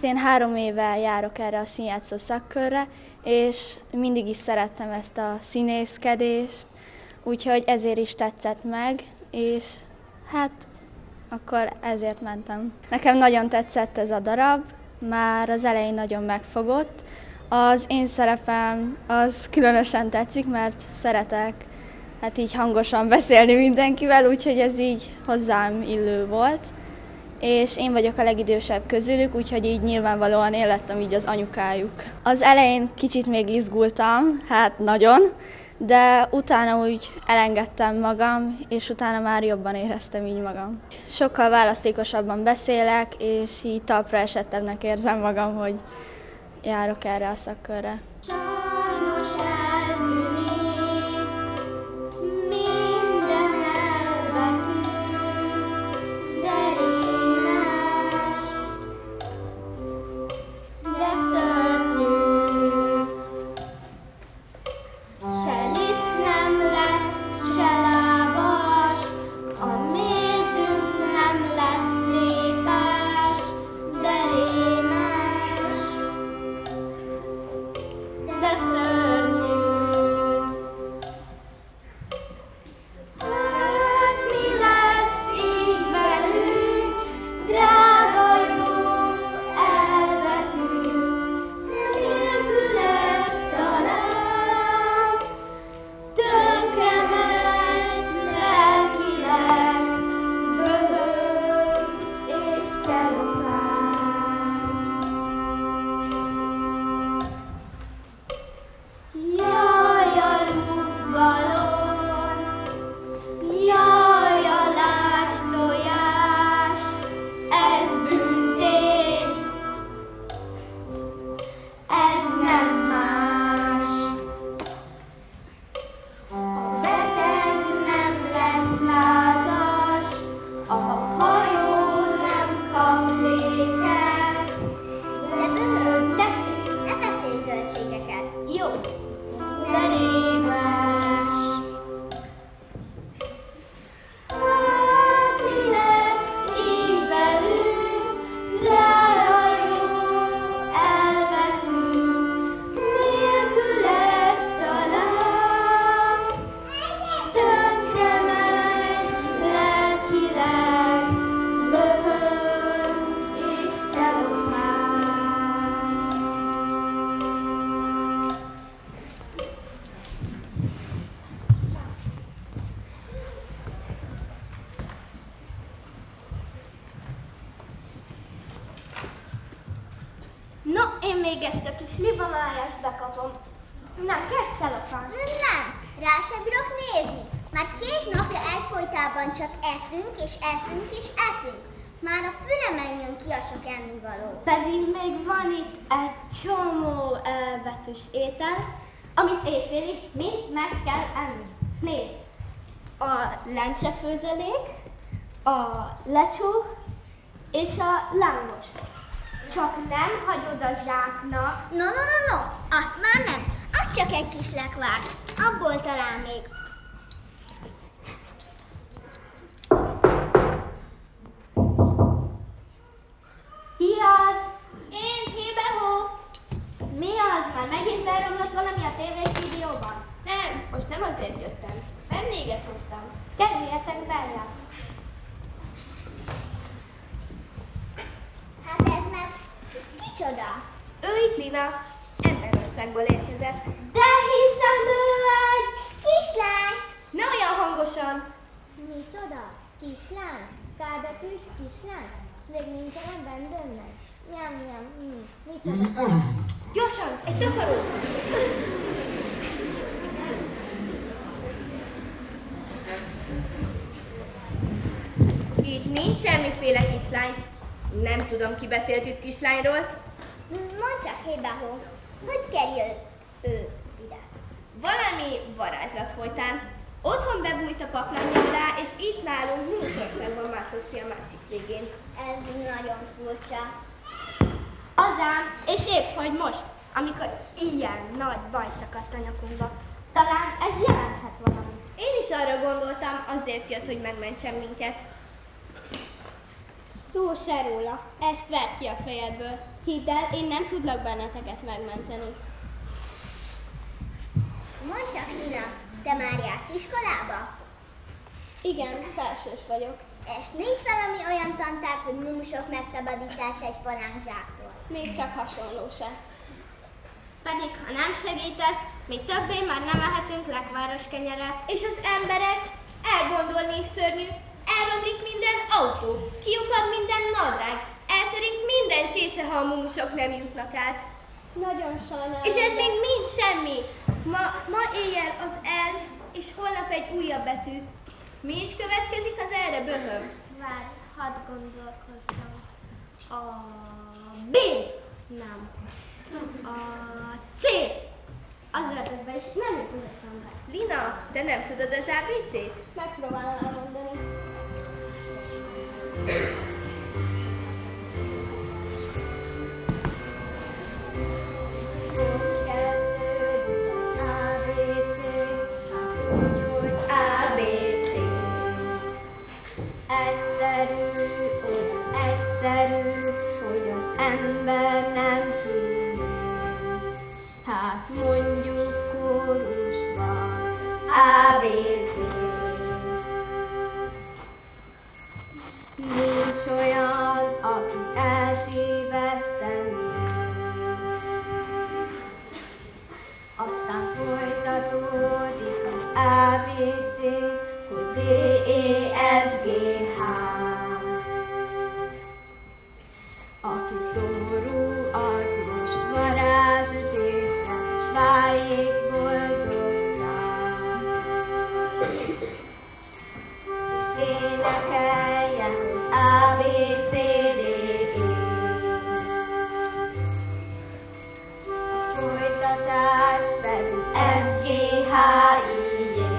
én három éve járok erre a színjátszó szakkörre, és mindig is szerettem ezt a színészkedést, úgyhogy ezért is tetszett meg, és hát akkor ezért mentem. Nekem nagyon tetszett ez a darab, már az elején nagyon megfogott. Az én szerepem az különösen tetszik, mert szeretek hát így hangosan beszélni mindenkivel, úgyhogy ez így hozzám illő volt. És én vagyok a legidősebb közülük, úgyhogy így nyilvánvalóan én lettem így az anyukájuk. Az elején kicsit még izgultam, hát nagyon, de utána úgy elengedtem magam, és utána már jobban éreztem így magam. Sokkal választékosabban beszélek, és így talpra esettebbnek érzem magam, hogy járok erre a szakkörre. Sajnos eltűnik minden elbetű, de rémes, de szörnyű. Se liszt nem lesz, se lábas, a mézünk nem lesz népes, de rémes, de szörnyű. Hát mi lesz így velünk, drága jó elvetünk, nélküled talán tönkre megy lelkileg, böhög és celofán. Jaj, a luftballon, jaj, a lágytojás, ez bűntény, ez nem más. A beteg nem lesz lázas, a hajó nem kap léket, de böhög, tessék, ne beszélj zöldségeket. Jó, de rémes. Hát mi lesz így velünk, drága jó elvetünk, nélküled talán tönkre megy lelkileg, böhög és celofán. No, én még ezt a kis libamájást bekapom. Nem kell celofán? Nem, rá sem bírok nézni. Már két napja egyfolytában csak eszünk és eszünk és eszünk. Már a fülemen jön ki a sok ennivaló. Pedig még van itt egy csomó elbetűs étel, amit éjfélig mind meg kell enni. Nézd! A lencsefőzelék, a lecsó és a lángos. Csak nem hagyod a zsáknak. No, no, no, no, azt már nem. Az csak egy kis lekvár. Abból talán még. Ki az? Én, Hébe-hó. Mi az? Már megint elromlott valami a tévés videóban? Nem, most nem azért jöttem. Vendéget hoztam. Kerüljetek belre. Hát ez meg kicsoda? Ő itt Lina, Emberországból érkezett. De hiszem ő egy kislány. Ne olyan hangosan. Micsoda? Kislány? Kádetűs kislány? És még nincsenek bendőnnek? Nyam, nyam, mm. Micsoda? Gyorsan, egy takaró. Itt nincs semmiféle kislány. Nem tudom, ki beszélt itt kislányról. Mondd csak, Hébe-hó, hogy került ő ide? Valami varázslat folytán. Otthon bebújt a paplanja alá, és itt nálunk Húsországban mászott ki a másik végén. Ez nagyon furcsa. Azám, és épp hogy most, amikor ilyen nagy baj szakadt a nyakunkba. Talán ez jelenthet valamit. Én is arra gondoltam, azért jött, hogy megmentsen minket. Szó se róla. Ezt verd ki a fejedből. Hidd el, én nem tudlak benneteket megmenteni. Mondd csak, Nina, te már jársz iskolába? Igen, felsős vagyok. És nincs valami olyan tantárgy, hogy mumusok megszabadítása egy falánkzsáktól? Még csak hasonló se. Pedig, ha nem segítesz, mi többé már nem ehetünk lekváros kenyeret. És az emberek? Elgondolni is szörnyű. Elromlik minden autó, kiukad minden nadrág, eltörik minden csésze, ha a mumusok nem jutnak át. Nagyon sajnálom. És ez még mind semmi. Ma, ma éjjel az L, és holnap egy újabb betű. Mi is következik az erre, böhöm? Várj, hadd gondolkozzam. A B. Nem. A C. Az ötlet be is nem jut az eszembe. Lina, te nem tudod az á bé cét? Megpróbálom elmondani. Egyszerű, olyan egyszerű, hogy az ember nem hisz. Hát mondjuk kórusban á bé cé. Nincs olyan, aki eltéveszteni. Aztán folytatódik az á bé cé, hogy D, E, F, G, H. Aki szomorú, az most varázsütésre váljék boldoggá. És énekeljen, hogy A, B, C, D, E. A folytatás pedig F, G, H, I, J.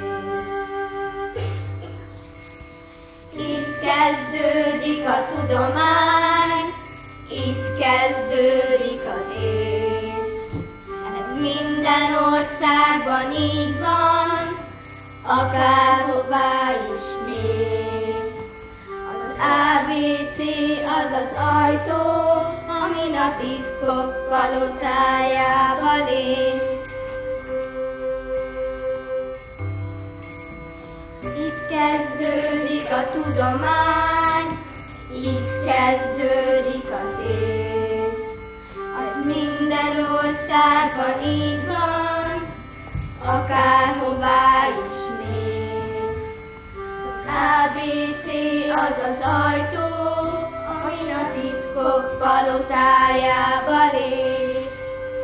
Itt kezdődik a tudomány, itt kezdődik az ész. Ez minden országban így van, akárhová is mész. Az á bé cé az az ajtó, amin a titkok palotájába lépsz. Itt kezdődik a tudomány, itt kezdődik az ész. Az minden országban így van, akárhová is mész. Az á bé cé az az ajtó, amin a titkok palotájába lépsz.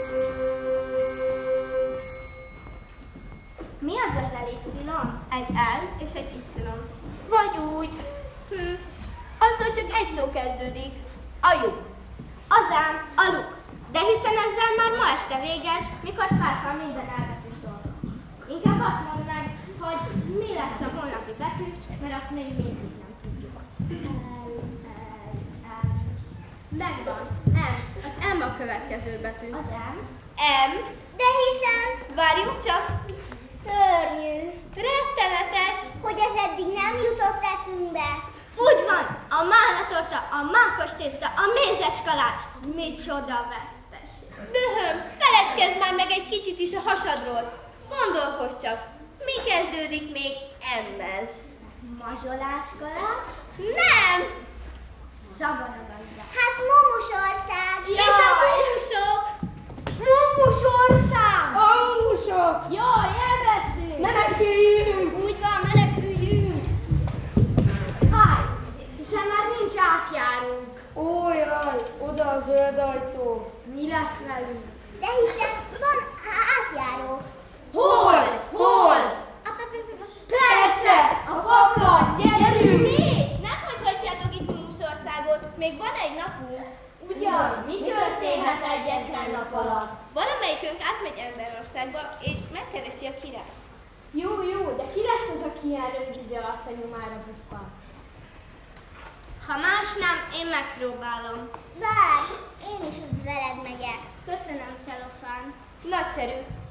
Mi az az elipszilon? Egy L és egy Y. Vagy úgy. Hm. Azzal csak egy szó kezdődik. A lyuk. Azám, a luk. De hiszen ezzel már ma este végez, mikor felfel minden elbetűs dolga. Inkább azt mondd meg, hogy mi lesz a holnapi betű, mert azt még mindig nem tudjuk. L, L, L. Megvan. M. Az M a következő betű. Az M? M. De hiszen... Várjunk csak. Szörnyű. Rettenetes. Hogy ez eddig nem jutott eszünkbe. Úgy van, a málatorta, a mákos tészta, a mézes kalács. Micsoda vesztes. Böhöm, feledkezz már meg egy kicsit is a hasadról. Gondolkozz csak, mi kezdődik még emmel? Mazsolás kalács? Nem! Szabadabanda. Hát Mumusország. És a mumusok? Mumusország. A mumusok. Jaj, elvesztünk. Meneküljünk. Úgy van, meneküljünk. Állj, hiszen már nincs átjárónk. Ó, jaj, oda a zöld ajtó. Mi lesz velünk? De hiszen van átjáró. Hol? Hol? Persze, a paplan, gyerünk! Mi? Nem hagyhatjátok itt Mumusországot, még van egy napunk. Ugyan, mi történhet egyetlen nap alatt? Valamelyikünk átmegy Emberországba, és megkeresi a királyt. Jó, jó, de ki lesz az, aki ilyen rövid idő alatt a nyomára bukkan? Ha más nem, én megpróbálom. Várj, én is veled megyek. Köszönöm, Celofán. Nagyszerű.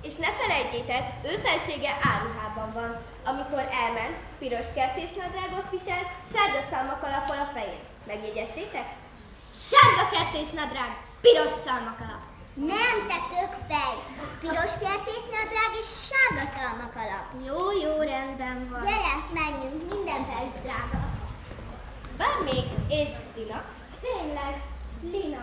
És ne felejtjétek, ő felsége áruhában van. Amikor elment, piros kertésznadrágot viselt, sárga szalmakalappal a fején. Megjegyeztétek? Sárga kertésznadrág, piros szalmakalap. Nem, te tök fej. Piros kertésznadrág és sárga szalmakalap. Jó, jó, rendben van. Gyere, menjünk, minden perc drága. Várj még, és Lina? Tényleg, Lina.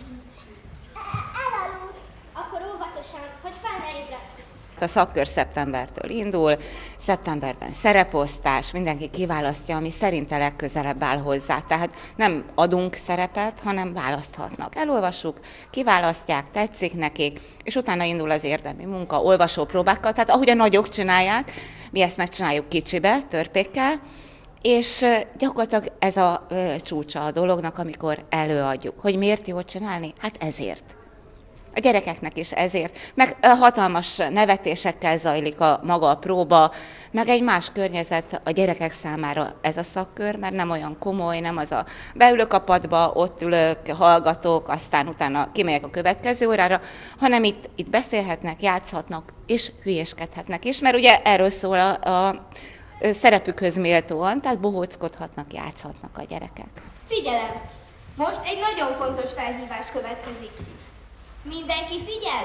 E- elaludt. Akkor óvatosan, hogy fel ne ébresz. A szakkör szeptembertől indul, szeptemberben szereposztás, mindenki kiválasztja, ami szerinte legközelebb áll hozzá. Tehát nem adunk szerepet, hanem választhatnak. Elolvassuk, kiválasztják, tetszik nekik, és utána indul az érdemi munka, olvasópróbákkal, tehát ahogy a nagyok csinálják, mi ezt megcsináljuk kicsibe, törpékkel, és gyakorlatilag ez a csúcsa a dolognak, amikor előadjuk. Hogy miért jó csinálni? Hát ezért. A gyerekeknek is ezért, meg hatalmas nevetésekkel zajlik a maga a próba, meg egy más környezet a gyerekek számára ez a szakkör, mert nem olyan komoly, nem az a beülök a padba, ott ülök, hallgatok, aztán utána kimegyek a következő órára, hanem itt, itt beszélhetnek, játszhatnak, és hülyéskedhetnek is, mert ugye erről szól a, a szerepükhöz méltóan, tehát bohóckodhatnak, játszhatnak a gyerekek. Figyelem! Most egy nagyon fontos felhívás következik. Mindenki figyel?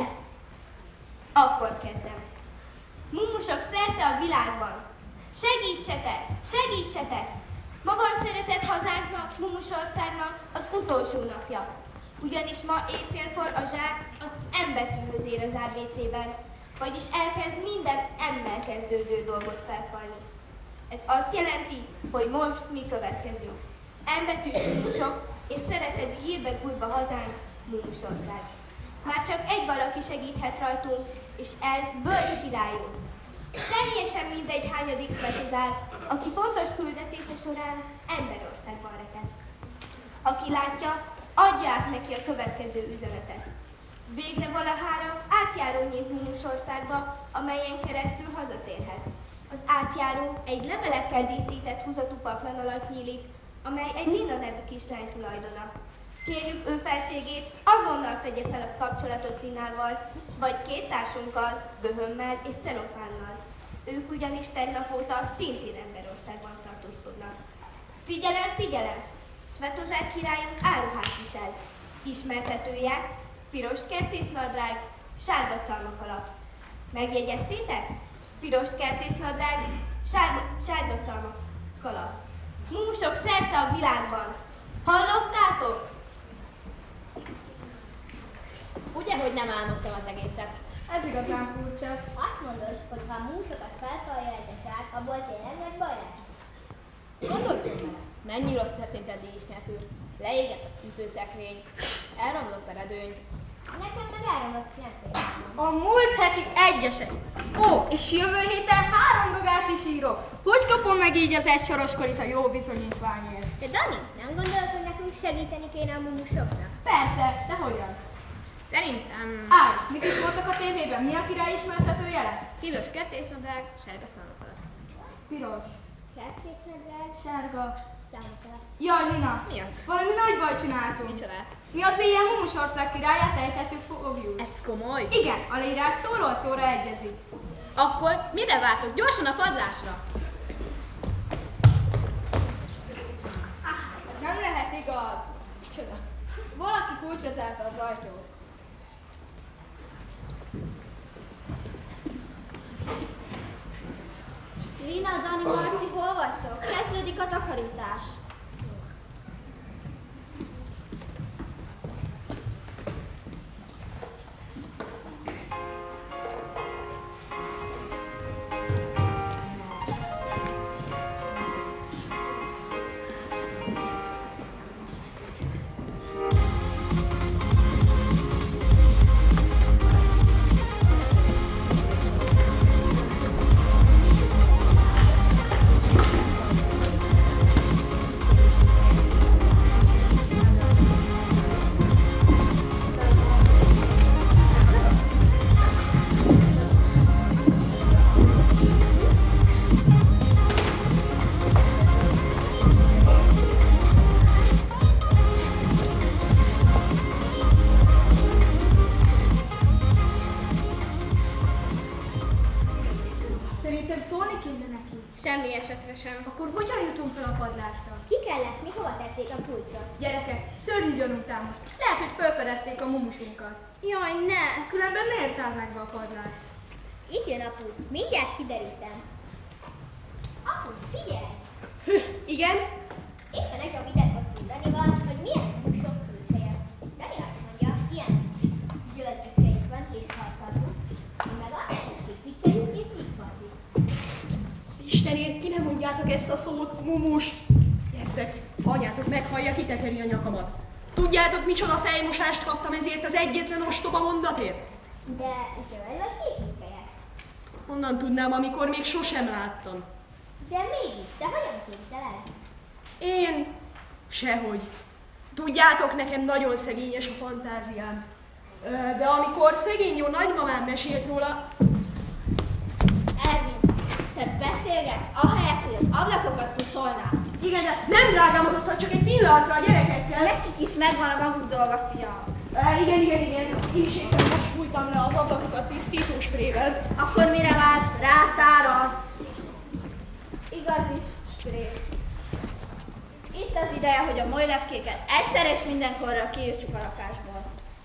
Akkor kezdem. Mumusok szerte a világban. Segítsetek! Segítsetek! Ma van szeretett hazánknak, Mumusországnak az utolsó napja. Ugyanis ma éjfélkor a zsák az M betűhöz ér az á bé cében, vagyis elkezd minden M-mel kezdődő dolgot felfalni. Ez azt jelenti, hogy most mi következünk. M betűs mumusok és szeretett hírbe gurva hazánk, Mumusország. Már csak egy valaki segíthet rajtunk, és ez bölcs királyunk. Teljesen mindegy hányadik Svetozár, aki fontos küldetése során Emberországban rekedt. Aki látja, adja át neki a következő üzenetet. Végre valahára átjáró nyílt Mumusországba, amelyen keresztül hazatérhet. Az átjáró egy levelekkel díszített húzatú paplan alatt nyílik, amely egy Lina nevű kislány tulajdona. Kérjük ő felségét, azonnal fegye fel a kapcsolatot Linával, vagy két társunkkal, Böhömmel és Celofánnal. Ők ugyanis tegnap óta szintén Emberországban tartózkodnak. Figyelem, figyelem! Svetozár királyunk áruhát visel. Ismertetője, piros kertésznadrág, sárga szalmakalap. Megjegyeztétek? Piros kertésznadrág, sárga, sárga szalmakalap. Mumusok szerte a világban. Hallottátok? Ugye, hogy nem álmodtam az egészet? Ez igazán furcsa. Azt mondod, hogy ha a músokat felfalja egy a zsák, abból tényleg meg baj lesz? Gondolj csak vele, mennyi rossz történt eddig is nélkül. Leégett a fűtőszekrény, elromlott a redőny. Nekem meg elromlott nyelvén. A múlt heti egyesek. Ó, és jövő héten három dogát is írok. Hogy kapom meg így az egy soros korit a jó bizonyítványért? De Dani, nem gondolod, hogy nekünk segíteni kéne a mumusoknak? Persze, de hogyan? Szerintem... Állj, mit is voltak a tévében? Mi a király ismertető jele? Piros kertésznadrág, sárga szalmakalap. Piros. Kertésznadrág, sárga. Szalmakalap. Jaj, Lina! Mi az? Valami nagy baj csináltunk. Micsodát? Mi az ilyen Mumusország királyát ejtettük fogjuk. Ez komoly? Igen, a leírás szóról szóra egyezik. Akkor mire vártok? Gyorsan a padlásra! Ah, nem lehet igaz. Micsoda? Valaki kulcsra az ajtót. Lina, Dani, Marci, hol vagytok? Kezdődik a takarítás. semmi esetre sem. Akkor hogyan jutunk fel a padlásra? Ki kell esni, hova tették a kulcsot? Gyerekek, szörnyű gyanúm támad. Lehet, hogy felfedezték a mumusunkat. Jaj, ne! Különben miért száll meg be a padlás? Itt jön apu, mindjárt kiderítem. Apu, figyelj! Igen? Éppen egy a videót azt mondani van, hogy milyen mumusok külseje. Dani azt mondja, ilyen zöld pikkelyük van és harfarjuk, meg azt kis pikkelyük és nyitfarjuk. Az Istenért, ki nem mondjátok ezt a szót, mumus! Gyertek, anyátok meghallja, kitekeri a nyakamat. Tudjátok, micsoda fejmosást kaptam ezért az egyetlen ostoba mondatért? De zöld vagy kékpikkelyes? Honnan tudnám, amikor még sosem láttam? De mégis, de hogyan képzeled? Én? Sehogy. Tudjátok, nekem nagyon szegényes a fantáziám. De amikor szegény jó nagymamám mesélt róla... Ervin, te beszélgetsz, ahelyett, hogy az ablakokat pucolnál. Igen, de nem drágám az az, csak egy pillanatra a gyerekekkel. Nekik is megvan a maguk dolga, fiam. E, igen, igen, igen. Én is éppen most fújtam le az ablakokat tisztítósprével. Akkor mire vársz? Rászárad. Igaz is, spré. Itt az ideje, hogy a molylepkéket egyszer és mindenkorra kiírtsuk a lakásból.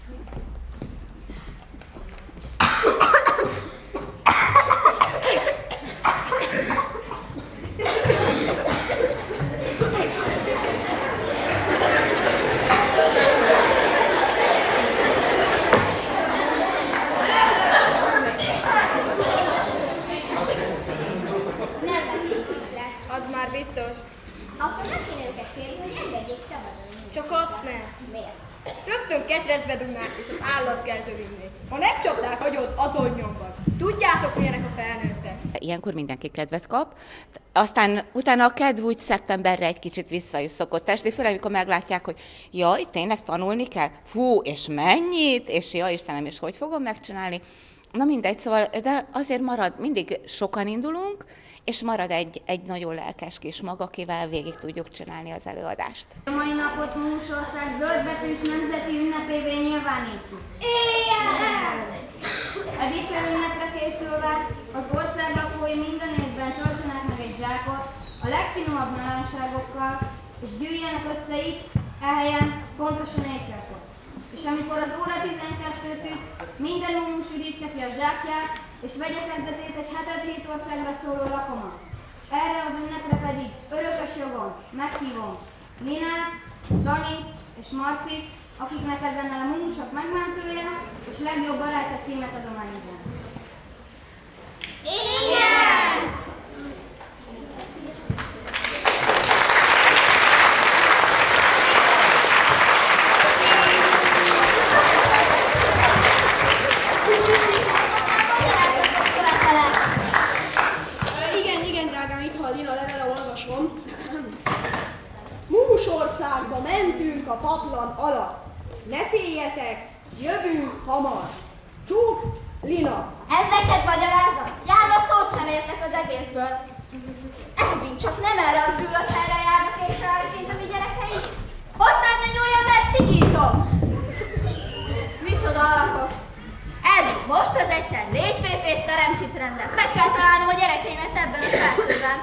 Az már biztos. Akkor nem kéne őket kérni, hogy engedjék szabadulni. Csak azt nem. Miért? Rögtön ketrezbe dugnák és az állatkertbe vinnék. Ha megcsapnák agyod, azon nyomban. Tudjátok, milyenek a felnőttek? Ilyenkor mindenki kedvet kap. Aztán utána a kedv úgy szeptemberre egy kicsit vissza is szokott esni, főleg amikor meglátják, hogy jaj, tényleg tanulni kell? Fú, és mennyit? És ja, Istenem, és hogy fogom megcsinálni? Na mindegy, szóval, de azért marad, mindig sokan indulunk, és marad egy, egy nagyon lelkes kis mag, akivel végig tudjuk csinálni az előadást. A mai napot Mumusország zöldbetűs nemzeti ünnepévé nyilvánítjuk. Éjjel! A dicső ünnepre készülve az ország lakói minden évben töltsenek meg egy zsákot a legfinomabb nálánságokkal, és gyűjjenek össze itt, e helyen, pontosan éjfélkor. És amikor az óra tizenkettőt üt, minden mumus üdítse ki a zsákját, és vegye kezdetét egy hetet hét országra szóló lakomat. Erre az ünnepre pedig örökös jogon meghívom Linát, Danit és Marcit, akiknek ezennel a mumusok megmentője és legjobb barátja címet adományozom. Igen! Igen, igen, drágám, itt van Lina levele, olvasom. Mumusországba mentünk a paplan alatt. Ne féljetek, jövünk hamar. Csók, Lina. Ez neked magyarázat? Járva szót sem értek az egészből. Ervin, csak nem erre az ülött helyre járnak észreállóként a mi gyerekei. Hozzám ne nyúljon, mert sikítom! Micsoda alakok? Ervin, most az egyszer négy férfi és teremts itt rendet. Meg kell találnom a gyerekeimet ebben a feltőben.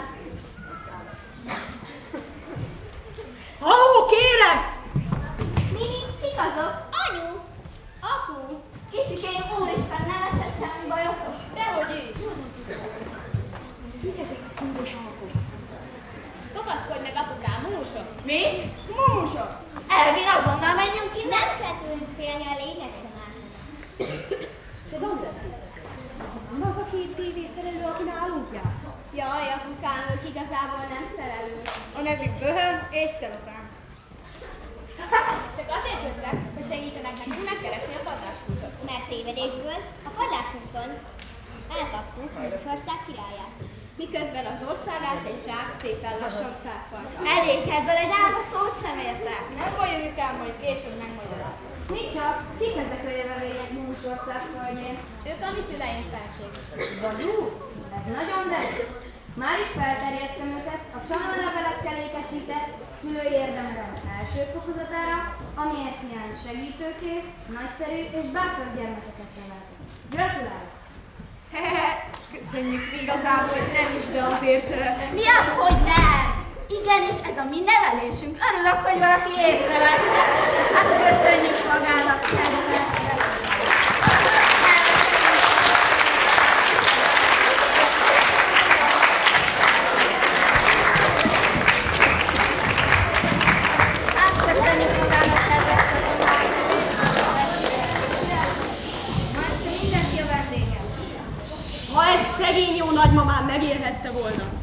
Halló, kérem! Nini, kik azok? Anyu! Apu! Kicsikém, úristen, nem esett semmi bajotok? Dehogy így! Mik ezek a szúros alakok? Kapaszkodj meg, apukám, mumusok! Mi? Mumusok? Ervin, azonnal menjünk innen? Nem kell tőlünk félni, a lényeg sem ásnak. Te Dandel, az van az a két tévészerelő, aki nálunk jár? Jaj, apukám, ők igazából nem szerelő. A nevük Böhöm és Celofán. Csak azért jöttek, hogy segítsenek nekünk megkeresni a padláskulcsot. Mert tévedésből a padlásunkon elkaptuk Mumusország királyát. Miközben az országát egy zsák szépen lassan felfalta. Elég, ebből egy árva szót sem értek. Nem bajoljuk el, majd később megmagyarázom. Mi csak? Kik ezek a jövevények Mumusország földjén? Ők a mi szüleink felség. Vadú? Ez nagyon derű. Már is felterjesztem őket a csalálevelekkel ékesített szülői érdemrend első fokozatára, amiért hiány segítőkész, nagyszerű és bátor gyermekeket neveltek. Gratulálok! Köszönjük, igazából nem is, de azért... Mi az, hogy nem? Igenis, ez a mi nevelésünk. Örülök, hogy valaki észrevette. Hát köszönjük magának, kedves. Ha ez szegény jó nagymamám megélhette volna,